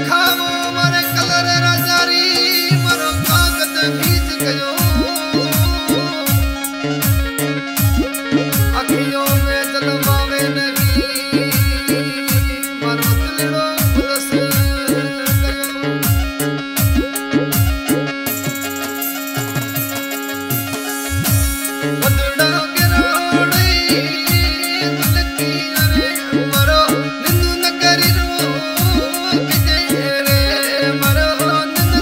देखावो मारे कलर राजारी मारो कागज बीज गयो अखियों में जलवावे नहीं मारो दिलड़ो उलस गयो बदड़ा गिराड़ी दिल की अरे मरो निंदू न करी रो के रे मरो निंदू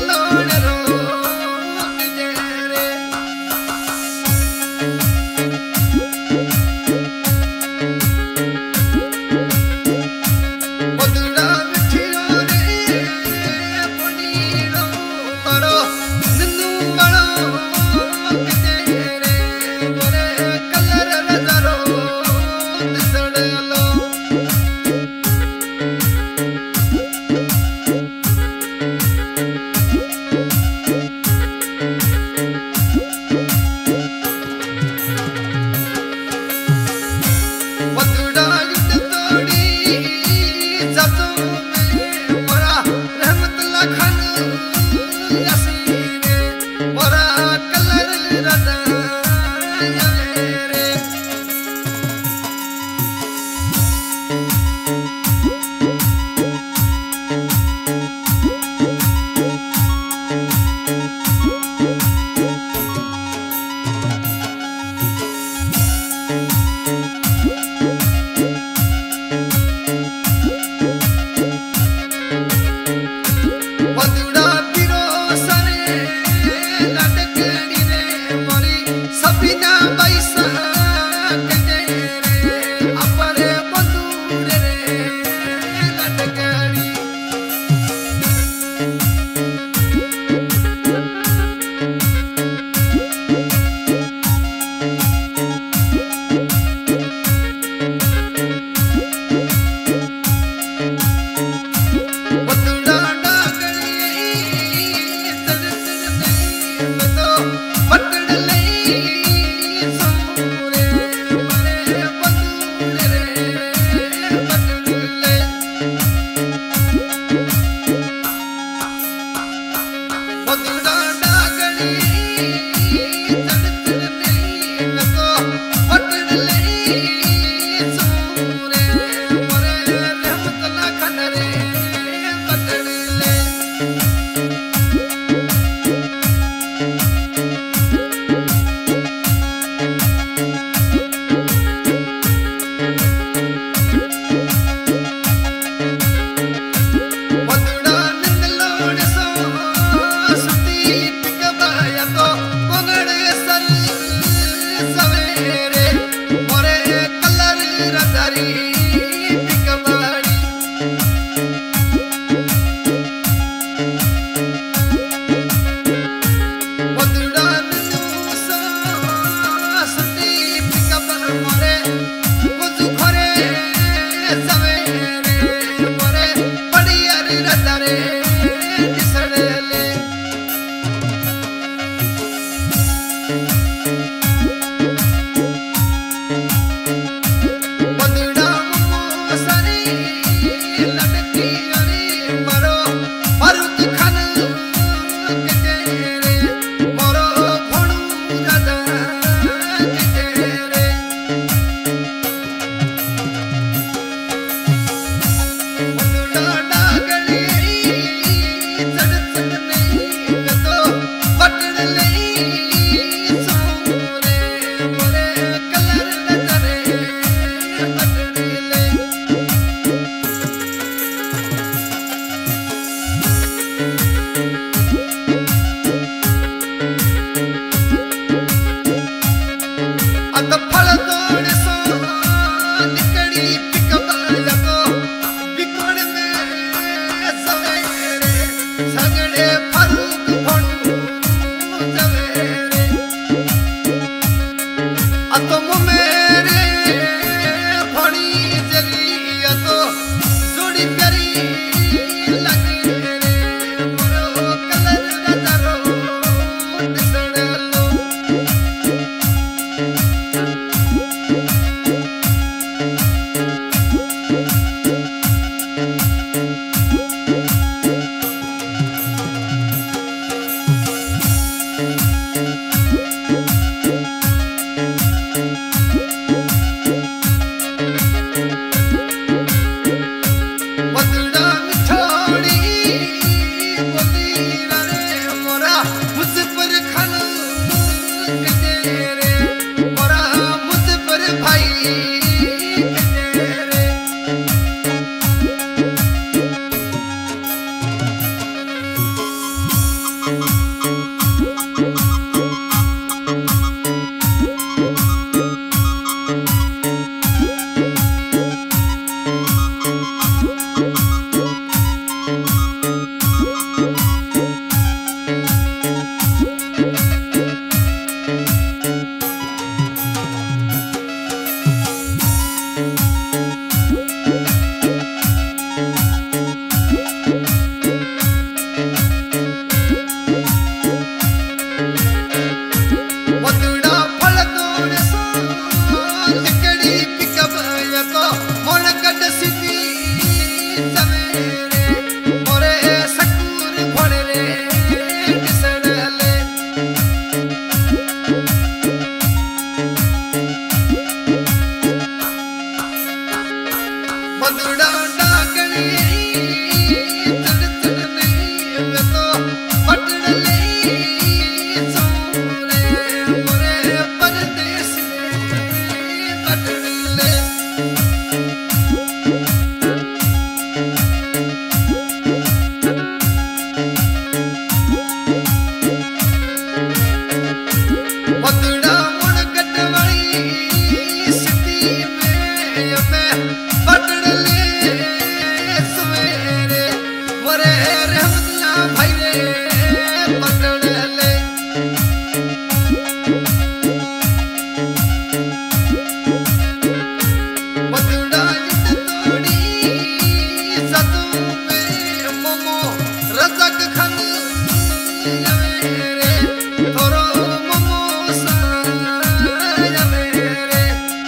रजक खन रे थोरो ममोसा रे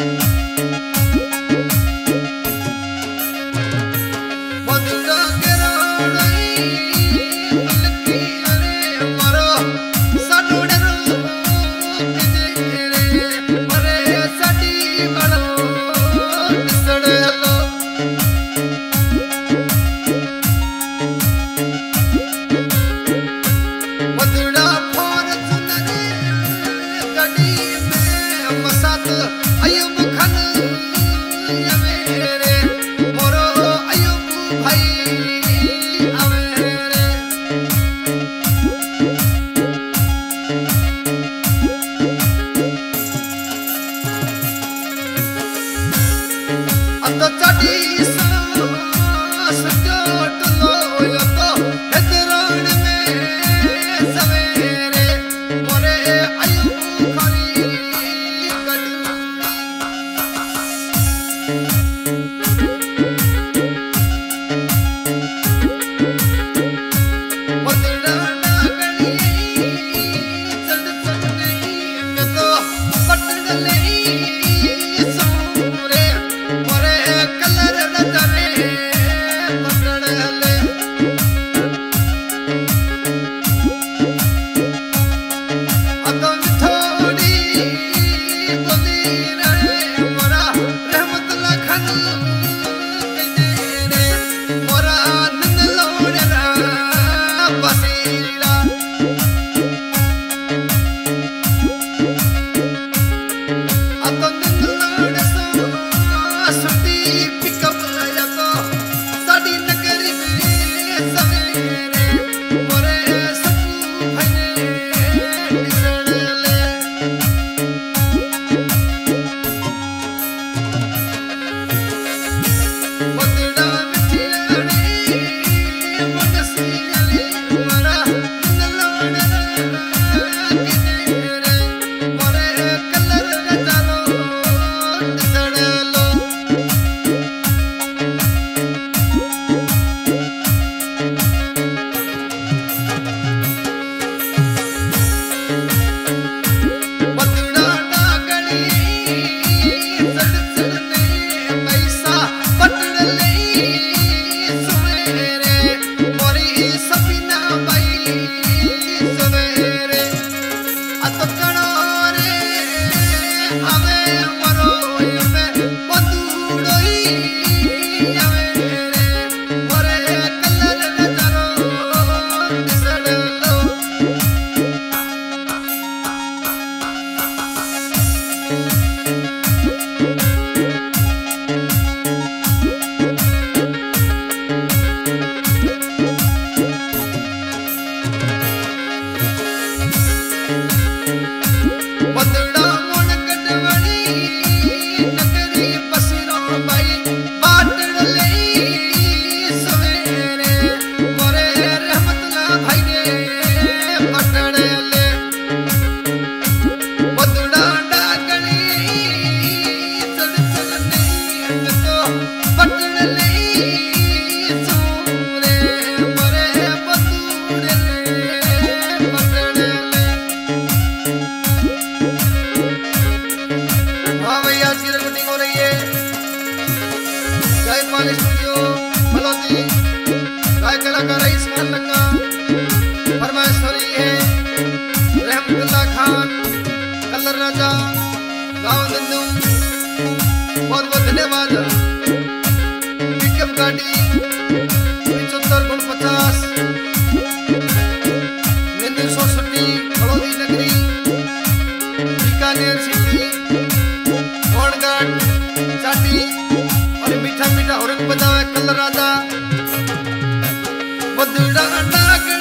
बदड़ा केराड़ई मलकी रे मरो सडोड़रो रे मरे सडी बड़ो सड़लो बदड़ा फॉर्च्यूनर गडी में मसात अयूब खन रे मोरो अयूब भाई आवे रे अंत चढ़ी सांस जोट लो यो तो हैदरान में सवेरे मोरे अयूब खरी गडी बदड़ा नागणी चढ़ चढ़ नहीं मैं तो पटड़ ले सोरे मोरे कलर नजरे पटड़ ले अतो थोड़ी बोली रे मोरा रहमतुल्लाह खान रे मोरा नंद लोड़रा बसीरा अतो नंद लोड़ सो सुटी पिकअप या तो साडी नगरी में सवेरे मोरे सपू भाई निसड़ ले बदड़ा मिठियाड़ी मनसी अली मरा नलोड़ रे मोरे कलर नजरो निसड़ लो बदड़ा नागणी चढ़ चढ़ नहीं पैसा पटड़ ले सवेरे मोरी सपना बाई सवेरे अत कणो रे आवे मरो में बदुड़ोई आवे रे मोरे कलर नजरो निसड़ लो बदड़ा मोड़ कटवड़ी नगरी बसरो बाई बाटड़ ले सवेरे मोरे रहमतुल्लाह भाई रे पटड़ ले बदड़ा डागणी चढ़ चढ़ नहीं तो पटड़ ले सोरे मोरे बदूड़ ले पटड़ ले हाँ भैया आज की रिकॉर्डिंग हो रही है जयपाल स्टूडियो बलौदी गायक कलाकार इस्माइल लंगा फरमाइश हो रही है रहमतुल्लाह खान कलर राजा गाँव नंदू बहुत बहुत धन्यवाद पिकअप गाड़ी 75 नंदू 160 बलौदी नगरी बीकानेर सिटी चाटी और मीठा मीठा और बजावे कलर राजा बदड़ा नाग